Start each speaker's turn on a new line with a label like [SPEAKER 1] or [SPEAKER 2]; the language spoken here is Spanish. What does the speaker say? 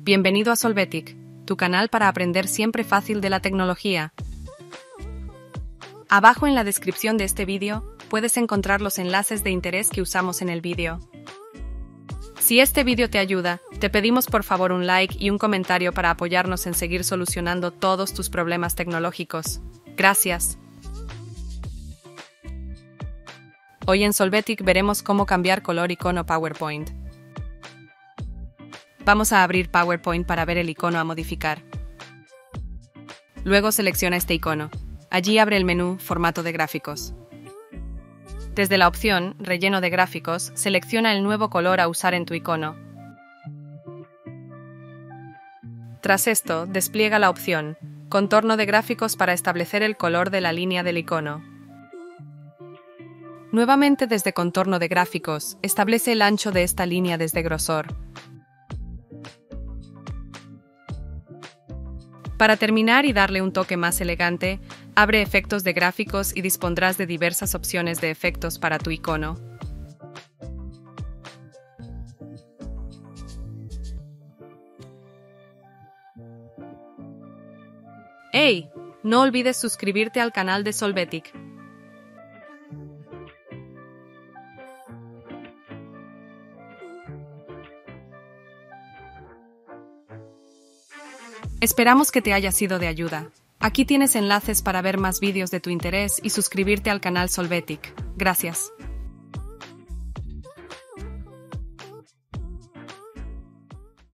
[SPEAKER 1] Bienvenido a Solvetic, tu canal para aprender siempre fácil de la tecnología. Abajo en la descripción de este vídeo, puedes encontrar los enlaces de interés que usamos en el vídeo. Si este vídeo te ayuda, te pedimos por favor un like y un comentario para apoyarnos en seguir solucionando todos tus problemas tecnológicos. Gracias. Hoy en Solvetic veremos cómo cambiar color icono PowerPoint. Vamos a abrir PowerPoint para ver el icono a modificar. Luego selecciona este icono. Allí abre el menú Formato de gráficos. Desde la opción Relleno de gráficos, selecciona el nuevo color a usar en tu icono. Tras esto, despliega la opción Contorno de gráficos para establecer el color de la línea del icono. Nuevamente desde Contorno de gráficos, establece el ancho de esta línea desde grosor. Para terminar y darle un toque más elegante, abre Efectos de gráficos y dispondrás de diversas opciones de efectos para tu icono. ¡Hey! No olvides suscribirte al canal de Solvetic. Esperamos que te haya sido de ayuda. Aquí tienes enlaces para ver más vídeos de tu interés y suscribirte al canal Solvetic. Gracias.